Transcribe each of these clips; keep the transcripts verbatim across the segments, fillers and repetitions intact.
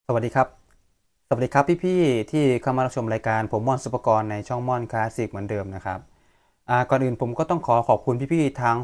สวัสดีครับสวัสดีครับพี่ๆที่เข้ามารับชมรายการผมม่อนซุปกรในช่องม่อนคลาสสิกเหมือนเดิมนะครับอ่าก่อนอื่นผมก็ต้องขอขอบคุณพี่ๆทั้ง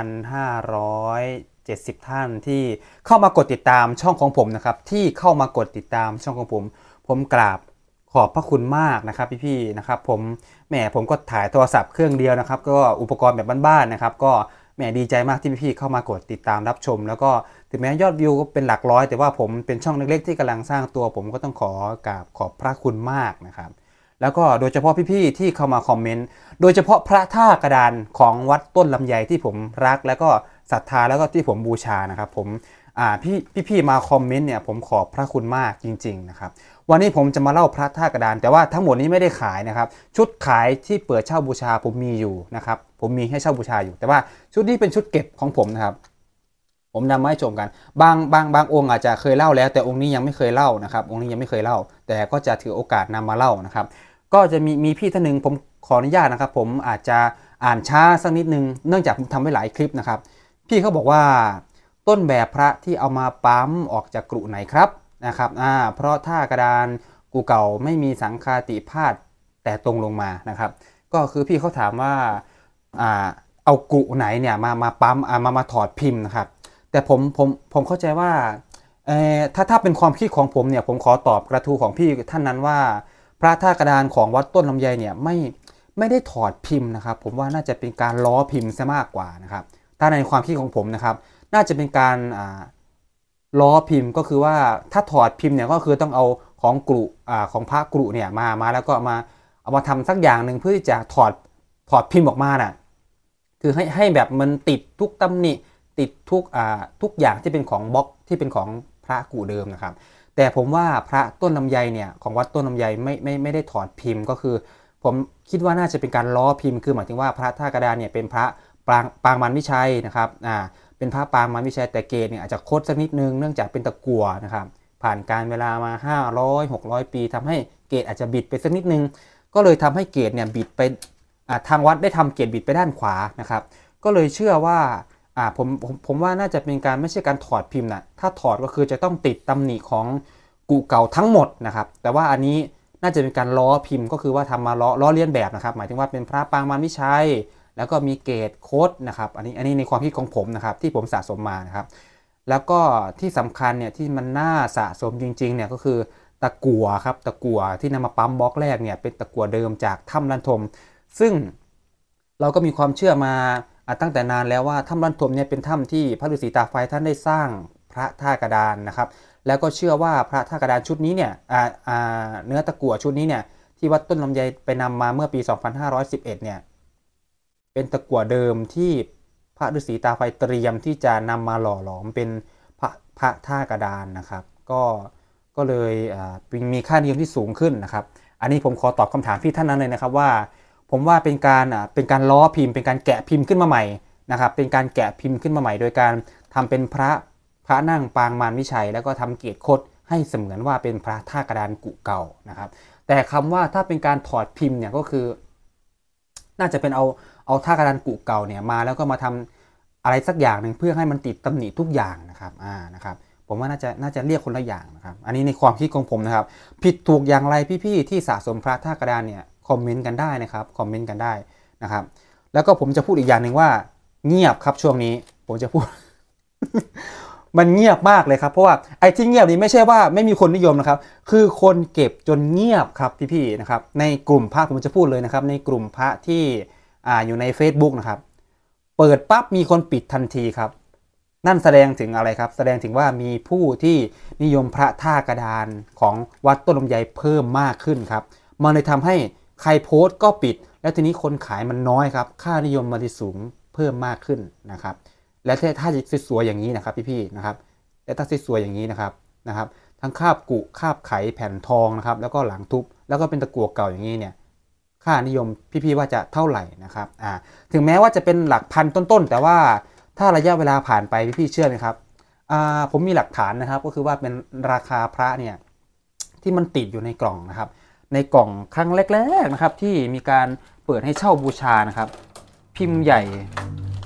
สองพันห้าร้อยเจ็ดสิบ ท่านที่เข้ามากดติดตามช่องของผมนะครับที่เข้ามากดติดตามช่องของผมผมกราบขอบพระคุณมากนะครับพี่ๆนะครับผมแหมผมก็ถ่ายโทรศัพท์เครื่องเดียวนะครับก็อุปกรณ์แบบบ้านๆนะครับก็แหมดีใจมากที่พี่ๆเข้ามากดติดตามรับชมแล้วก็ถึงแม้ยอดวิวเป็นหลักร้อยแต่ว่าผมเป็นช่องเล็กๆที่กำลังสร้างตัวผมก็ต้องขอกราบขอบพระคุณมากนะครับแล้วก็โดยเฉพาะพี่ๆที่เข้ามาคอมเมนต์โดยเฉพาะพระท่ากระดานของวัดต้นลำไยที่ผมรักแล้วก็ศรัทธาแล้วก็ที่ผมบูชานะครับผมอ่าพี่พี่ๆมาคอมเมนต์เนี่ยผมขอบพระคุณมากจริงๆนะครับวันนี้ผมจะมาเล่าพระท่ากระดานแต่ว่าทั้งหมดนี้ไม่ได้ขายนะครับชุดขายที่เปิดเช่าบูชาผมมีอยู่นะครับผมมีให้เช่าบูชาอยู่แต่ว่าชุดนี้เป็นชุดเก็บของผมนะครับผมนำมาให้ชมกันบางบางบางองค์อาจจะเคยเล่าแล้วแต่องค์นี้ยังไม่เคยเล่านะครับองค์นี้ยังไม่เคยเล่าแต่ก็จะถือโอกาสนำมาเล่านะครับก็จะมีมีพี่ท่านหนึ่งผมขออนุญาตนะครับผมอาจจะอ่านช้าสักนิดนึงเนื่องจากผมทำไว้หลายคลิปนะครับพี่เขาบอกว่าต้นแบบพระที่เอามาปั๊มออกจากกรุไหนครับนะครับอ่าเพราะท่ากระดานกูเก่าไม่มีสังคาติพาดแต่ตรงลงมานะครับก็คือพี่เขาถามว่าอ่าเอากรุไหนเนี่ยมามาปั๊มอ่ามามาถอดพิมพ์นะครับแต่ผมผมผมเข้าใจว่าเอ่อถ้าถ้าเป็นความคิดของผมเนี่ยผมขอตอบกระทู้ของพี่ท่านนั้นว่าพระท่ากระดานของวัดต้นลำไยเนี่ยไม่ไม่ได้ถอดพิมพ์นะครับผมว่าน่าจะเป็นการล้อพิมพ์ซะมากกว่านะครับถ้าในความคิดของผมนะครับน่าจะเป็นการอ่าล้อพิมพ์ก็คือว่าถ้าถอดพิมพ์เนี่ยก็คือต้องเอาของกรุอ่าของพระกรุเนี่ยมามาแล้วก็มาเอามาทำสักอย่างหนึ่งเพื่อที่จะถอดถอดพิมพ์ออกมาน่ะคือให้ให้แบบมันติดทุกตำหนิติดทุกอ่าทุกอย่างที่เป็นของบล็อกที่เป็นของพระกรุเดิมนะครับแต่ผมว่าพระต้นลำไยเนี่ยของวัดต้นลำไยไม่ไม่ไม่ได้ถอดพิมพ์ก็คือผมคิดว่าน่าจะเป็นการล้อพิมพ์คือหมายถึงว่าพระท่ากระดานเนี่ยเป็นพระปางปางมารวิชัยนะครับอ่าเป็นพระปางมารวิชัยแต่เกศเนี่ยอาจจะคดสักนิดนึงเนื่องจากเป็นตะกั่วนะครับผ่านการเวลามาห้าร้อย หกร้อยปีทำให้เกศอาจจะบิดไปสักนิดนึงก็เลยทำให้เกศเนี่ยบิดไปทางวัดได้ทำเกศบิดไปด้านขวานะครับก็เลยเชื่อว่าอ่าผมผมผมว่าน่าจะเป็นการไม่ใช่การถอดพิมพ์นะถ้าถอดก็คือจะต้องติดตำหนิของกุเก่าทั้งหมดนะครับแต่ว่าอันนี้น่าจะเป็นการล้อพิมพ์ก็คือว่าทำมาล้อล้อเลียนแบบนะครับหมายถึงว่าเป็นพระปางมารวิชัยแล้วก็มีเกศโค้ดนะครับอันนี้อันนี้ในความคิดของผมนะครับที่ผมสะสมมานะครับแล้วก็ที่สำคัญเนี่ยที่มันน่าสะสมจริงๆเนี่ยก็คือตะกั่วครับตะกั่วที่นำมาปั๊มบล็อกแรกเนี่ยเป็นตะกั่วเดิมจากถ้ำลันทมซึ่งเราก็มีความเชื่อมาตั้งแต่นานแล้วว่าถ้ำลันทมเนี่ยเป็นถ้ำที่พระฤาษีตาไฟท่านได้สร้างพระท่ากระดานนะครับแล้วก็เชื่อว่าพระท่ากระดานชุดนี้เนี่ยเนื้อตะกั่วชุดนี้เนี่ยที่วัดต้นลำไยไปนำมาเมื่อปี สองพันห้าร้อยสิบเอ็ด เนี่ยเป็นตะกั่วเดิมที่พระฤาษีตาไฟเตรียมที่จะนำมาหล่อหลอมเป็นพระพระท่ากระดานนะครับก็ก็เลยมีค่านิยมที่สูงขึ้นนะครับอันนี้ผมขอตอบคำถามพี่ท่านนั้นเลยนะครับว่าผมว่าเป็นการอ่าเป็นการล้อพิมพ์เป็นการแกะพิมพ์ขึ้นมาใหม่นะครับเป็นการแกะพิมพ์ขึ้นมาใหม่โดยการทำเป็นพระพระนั่งปางมารวิชัยแล้วก็ทำเกศคดให้เสมือนว่าเป็นพระท่ากระดานกุเก่านะครับแต่คำว่าถ้าเป็นการถอดพิมพ์เนี่ยก็คือน่าจะเป็นเอาเอาท่ากระดานกุเก่าเนี่ยมาแล้วก็มาทำอะไรสักอย่างหนึ่งเพื่อให้มันติดตำหนิทุกอย่างนะครับอ่านะครับผมว่าน่าจะน่าจะเรียกคนละอย่างนะครับอันนี้ในความคิดของผมนะครับผิดถูกอย่างไรพี่ๆที่สะสมพระท่ากระดานเนี่ยคอมเมนต์กันได้นะครับคอมเมนต์กันได้นะครับแล้วก็ผมจะพูดอีกอย่างหนึ่งว่าเงียบครับช่วงนี้ผมจะพูด มันเงียบมากเลยครับเพราะว่าไอ้ที่เงียบนี้ไม่ใช่ว่าไม่มีคนนิยมนะครับคือคนเก็บจนเงียบครับพี่ๆนะครับในกลุ่มพระผมจะพูดเลยนะครับในกลุ่มพระที่อ่าอยู่ใน Facebook นะครับเปิดปั๊บมีคนปิดทันทีครับนั่นแสดงถึงอะไรครับแสดงถึงว่ามีผู้ที่นิยมพระท่ากระดานของวัดต้นลำไยเพิ่มมากขึ้นครับมันเลยทำให้ใครโพสต์ก็ปิดแล้วทีนี้คนขายมันน้อยครับค่านิยมมันจะสูงเพิ่มมากขึ้นนะครับและถ้าสวยๆอย่างนี้นะครับพี่ๆนะครับและถ้าสวยๆอย่างนี้นะครับนะครับทั้งคาบกุคาบไขแผ่นทองนะครับแล้วก็หลังทุบแล้วก็เป็นตะกั่วเก่าอย่างนี้เนี่ยค่านิยมพี่ๆว่าจะเท่าไหร่นะครับอ่าถึงแม้ว่าจะเป็นหลักพันต้นๆแต่ว่าถ้าระยะเวลาผ่านไปพี่ๆเชื่อไหมครับอ่าผมมีหลักฐานนะครับก็คือว่าเป็นราคาพระเนี่ยที่มันติดอยู่ในกล่องนะครับในกล่องครั้งแรกๆนะครับที่มีการเปิดให้เช่าบูชานะครับพิมพ์ใหญ่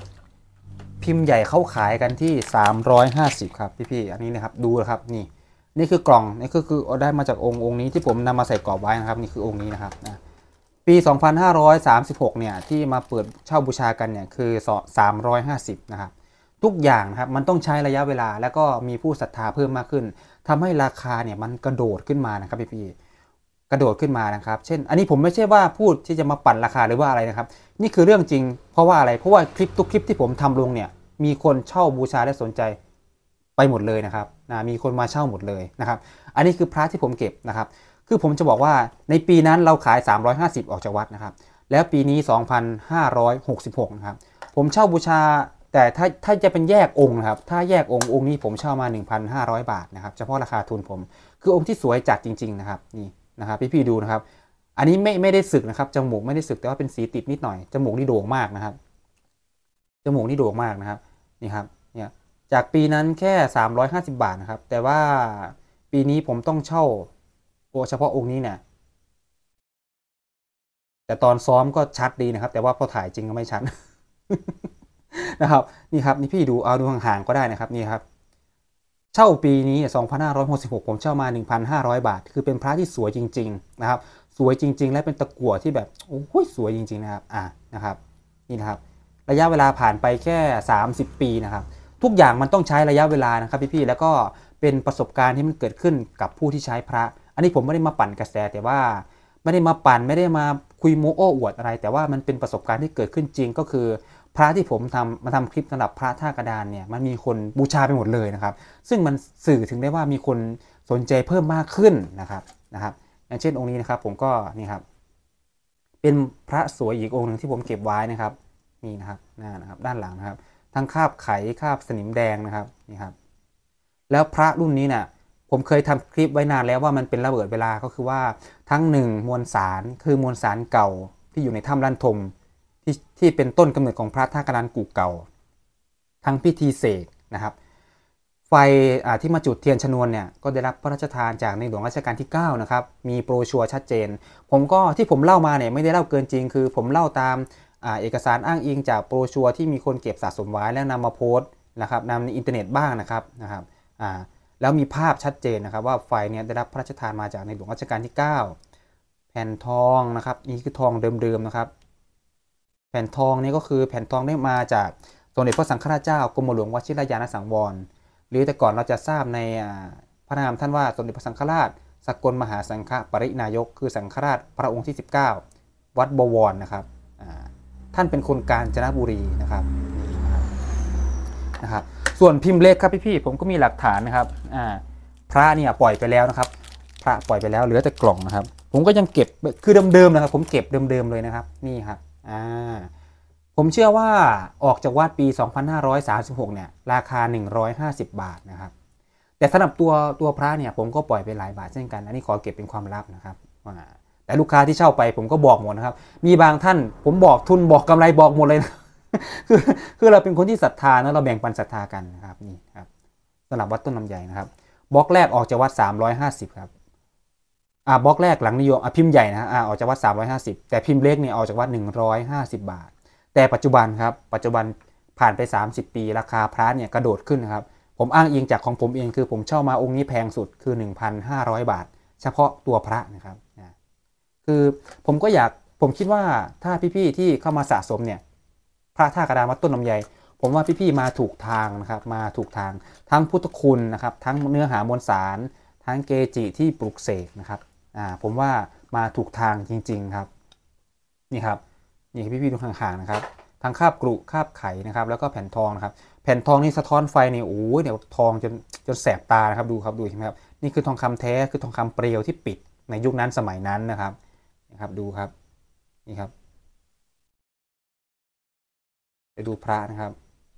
พิมพ์ใหญ่เขาขายกันที่สามร้อยห้าสิบครับพี่ๆอันนี้นะครับดูนะครับนี่นี่คือกล่องนี่คือคือได้มาจากองค์องค์นี้ที่ผมนำมาใส่กรอบไว้นะครับนี่คือองค์นี้นะครับนะปีสองพันห้าร้อยสามสิบหกเนี่ยที่มาเปิดเช่าบูชากันเนี่ยคือสามร้อยห้าสิบนะครับทุกอย่างนะครับมันต้องใช้ระยะเวลาแล้วก็มีผู้ศรัทธาเพิ่มมากขึ้นทำให้ราคาเนี่ยมันกระโดดขึ้นมานะครับพี่พี่กระโดดขึ้นมานะครับเช่นอันนี้ผมไม่ใช่ว่าพูดที่จะมาปั่นราคาหรือว่าอะไรนะครับนี่คือเรื่องจริงเพราะว่าอะไรเพราะว่าคลิปทุกคลิปที่ผมทำลงเนี่ยมีคนเช่าบูชาและสนใจไปหมดเลยนะครับนะมีคนมาเช่าหมดเลยนะครับอันนี้คือพระที่ผมเก็บนะครับคือผมจะบอกว่าในปีนั้นเราขายสามร้อยห้าสิบออกจากวัดนะครับแล้วปีนี้สองพันห้าร้อยหกสิบหกนะครับผมเช่าบูชาแต่ถ้าถ้าจะเป็นแยกองค์นะครับถ้าแยกองค์องค์นี้ผมเช่ามา หนึ่งพันห้าร้อย บาทนะครับเฉพาะราคาทุนผมคือองค์ที่สวยจัดจริงๆนะครับนี่นะครับพี่ๆดูนะครับอันนี้ไม่ไม่ได้สึกนะครับจมูกไม่ได้สึกแต่ว่าเป็นสีติดนิดหน่อยจมูกนี่โด่งมากนะครับจมูกนี่โด่งมากนะครับนี่ครับเนี่ยจากปีนั้นแค่สามร้อยห้าสิบบาทนะครับแต่ว่าปีนี้ผมต้องเช่าโอเฉพาะองค์นี้เนี่ยแต่ตอนซ้อมก็ชัดดีนะครับแต่ว่าพอถ่ายจริงก็ไม่ชัด นะครับนี่ครับนี่พี่ดูเอาดูห่างๆก็ได้นะครับนี่ครับเช่าปีนี้สองพันห้าร้อยหกสิบหกผมเช่ามา หนึ่งพันห้าร้อย บาทคือเป็นพระที่สวยจริงๆนะครับสวยจริงๆและเป็นตะกั่วที่แบบโอ้ยสวยจริงๆนะครับอ่านะครับนี่นะครับระยะเวลาผ่านไปแค่สามสิบปีนะครับทุกอย่างมันต้องใช้ระยะเวลานะครับพี่ๆแล้วก็เป็นประสบการณ์ที่มันเกิดขึ้นกับผู้ที่ใช้พระอันนี้ผมไม่ได้มาปั่นกระแสแต่ว่าไม่ได้มาปั่นไม่ได้มาคุยโม้โอ้อวดอะไรแต่ว่ามันเป็นประสบการณ์ที่เกิดขึ้นจริงก็คือพระที่ผมทำมาทำคลิปสำหรับพระท่ากระดานเนี่ยมันมีคนบูชาไปหมดเลยนะครับซึ่งมันสื่อถึงได้ว่ามีคนสนใจเพิ่มมากขึ้นนะครับนะครับอย่างเช่นองค์นี้นะครับผมก็นี่ครับเป็นพระสวยอีกองค์หนึ่งที่ผมเก็บไว้นะครับนี่นะครับหน้านะครับด้านหลังนะครับทั้งคราบไขคราบสนิมแดงนะครับนี่ครับแล้วพระรุ่นนี้เนี่ยผมเคยทำคลิปไว้นานแล้วว่ามันเป็นระเบิดเวลาก็คือว่าทั้งหนึ่งมวลสารคือมวลสารเก่าที่อยู่ในถ้ำลันทมที่ที่เป็นต้นกำเนิดของพระท่ากระดานกู่เก่าทั้งพิธีเสกนะครับไฟที่มาจุดเทียนชนวนเนี่ยก็ได้รับพระราชทานจากในหลวงรัชกาลที่เก้านะครับมีโปรชัวร์ชัดเจนผมก็ที่ผมเล่ามาเนี่ยไม่ได้เล่าเกินจริงคือผมเล่าตามเอกสารอ้างอิงจากโปรชัวร์ที่มีคนเก็บสะสมไว้แล้วนำมาโพสต์นะครับนำในอินเทอร์เน็ตบ้างนะครับนะครับแล้วมีภาพชัดเจนนะครับว่าไฟเนี่ยได้รับพระราชทานมาจากในหลวงรัชกาลที่เก้าแผ่นทองนะครับนี่คือทองเดิมๆนะครับแผ่นทองนี่ก็คือแผ่นทองได้มาจากสมเด็จพระสังฆราชเจ้ากรมหลวงวชิรยานสังวรหรือแต่ก่อนเราจะทราบในพระนามท่านว่าสมเด็จพระสังฆราชสกลมหาสังฆปรินายกคือสังฆราชพระองค์ที่สิบเก้าวัดบวรนะครับท่านเป็นคนกาญจนบุรีนะครับนะครับส่วนพิมพ์เล็กครับพี่ๆผมก็มีหลักฐานนะครับพระเนี่ยปล่อยไปแล้วนะครับพระปล่อยไปแล้วเหลือแต่กล่องนะครับผมก็ยังเก็บคือเดิมๆนะครับผมเก็บเดิมๆเลยนะครับนี่ครับอ่าผมเชื่อว่าออกจากวัดปีสองพันห้าร้อยสามสิบหกเนี่ยราคาหนึ่งร้อยห้าสิบบาทนะครับแต่สำหรับตัวตัวพระเนี่ยผมก็ปล่อยไปหลายบาทเช่นกันอันนี้ขอเก็บเป็นความลับนะครับแต่ลูกค้าที่เช่าไปผมก็บอกหมดนะครับมีบางท่านผมบอกทุนบอกกำไรบอกหมดเลยนะคือคือเราเป็นคนที่ศรัทธานะเราแบ่งปันศรัทธากันนะครับนี่ครับสำหรับวัดต้นลำไยนะครับบล็อกแรกออกจากวัดสามร้อยห้าสิบครับอ่าบล็อกแรกหลังนิยมอ่ะพิมพ์ใหญ่นะอ่าออกจากวัดสามร้อยห้าสิบแต่พิมพ์เล็กเนี่ยออกจากวัดหนึ่งร้อยห้าสิบบาทแต่ปัจจุบันครับปัจจุบันผ่านไปสามสิบปีราคาพระเนี่ยกระโดดขึ้นนะครับผมอ้างอิงจากของผมเองคือผมเช่ามาองค์นี้แพงสุดคือ หนึ่งพันห้าร้อย บาทเฉพาะตัวพระนะครับนะคือผมก็อยากผมคิดว่าถ้าพี่ๆที่เข้ามาสะสมเนี่ยพระท่ากระดานวัดต้นลำไยผมว่าพี่ๆมาถูกทางนะครับมาถูกทางทั้งพุทธคุณนะครับทั้งเนื้อหามวลสารทั้งเกจิที่ปลุกเสกนะครับอ่าผมว่ามาถูกทางจริงๆครับนี่ครับนี่พี่ๆดูห่างๆนะครับทั้งคาบกรุคาบไขนะครับแล้วก็แผ่นทองนะครับแผ่นทองนี่สะท้อนไฟนี่โอ้ยเดี๋ยวทองจนจนแสบตานะครับดูครับดูใช่ไหมครับนี่คือทองคำแท้คือทองคำเปลวที่ปิดในยุคนั้นสมัยนั้นนะครับนะครับดูครับนี่ครับไปดูพระนะครับ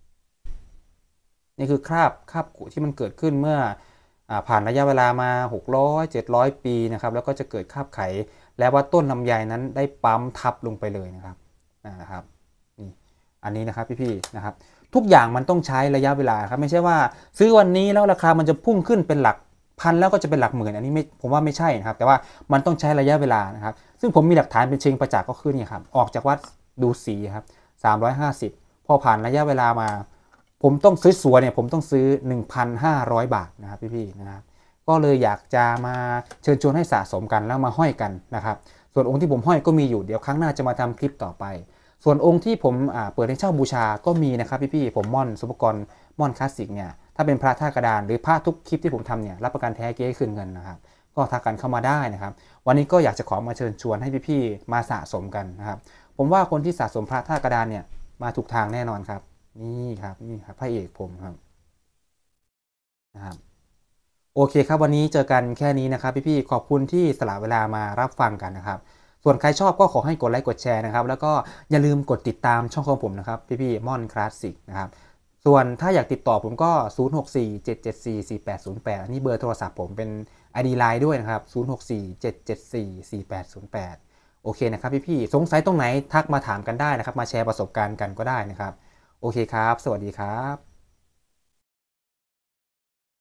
นี่คือคราบคราบกุที่มันเกิดขึ้นเมื่อผ่านระยะเวลามาหกร้อย เจ็ดร้อยปีนะครับแล้วก็จะเกิดคราบไขแล้วว่าต้นลำไยนั้นได้ปั๊มทับลงไปเลยนะครับนะครับนี่อันนี้นะครับพี่ๆนะครับทุกอย่างมันต้องใช้ระยะเวลาครับไม่ใช่ว่าซื้อวันนี้แล้วราคามันจะพุ่งขึ้นเป็นหลักพันแล้วก็จะเป็นหลักหมื่นอันนี้ไม่ผมว่าไม่ใช่นะครับแต่ว่ามันต้องใช้ระยะเวลานะครับซึ่งผมมีหลักฐานเป็นเชิงประจักษ์ก็คือนี่ครับออกจากวัดดูสีครับสามร้อยห้าสิบพอผ่านระยะเวลามาผมต้องซื้อสวยเนี่ยผมต้องซื้อ หนึ่งพันห้าร้อย บาทนะครับพี่ๆนะครับกก็เลยอยากจะมาเชิญชวนให้สะสมกันแล้วมาห้อยกันนะครับส่วนองค์ที่ผมห้อยก็มีอยู่เดี๋ยวครั้งหน้าจะมาทำคลิปต่อไปส่วนองค์ที่ผมเปิดให้เช่าบูชาก็มีนะครับพี่ๆผมม่อนสุภกรม่อนคลาสสิกเนี่ยถ้าเป็นพระท่ากระดานหรือพระทุกคลิปที่ผมทำเนี่ยรับประกันแท้เก๊คืนเงินนะครับก็ทักกันเข้ามาได้นะครับวันนี้ก็อยากจะขอมาเชิญชวนให้พี่ๆมาสะสมกันนะครับผมว่าคนที่สะสมพระท่ากระดานเนี่ยมาถูกทางแน่นอนครับนี่ครับนี่ครับพระเอกผมครับนะครับโอเคครับวันนี้เจอกันแค่นี้นะครับพี่ๆขอบคุณที่สละเวลามารับฟังกันนะครับส่วนใครชอบก็ขอให้กดไลค์กดแชร์นะครับแล้วก็อย่าลืมกดติดตามช่องของผมนะครับพี่ๆม่อนคลาสสิกนะครับส่วนถ้าอยากติดต่อผมก็ศูนย์ หก สี่ เจ็ด เจ็ด สี่ สี่ แปด ศูนย์ แปดอันนี้เบอร์โทรศัพท์ผมเป็น ไอ ดี ไลน์ ด้วยนะครับศูนย์ หก สี่ เจ็ด เจ็ด สี่ สี่ แปด ศูนย์ แปดโอเคนะครับพี่ๆสงสัยตรงไหนทักมาถามกันได้นะครับมาแชร์ประสบการณ์กันก็ได้นะครับโอเคครับสวัสดีครับ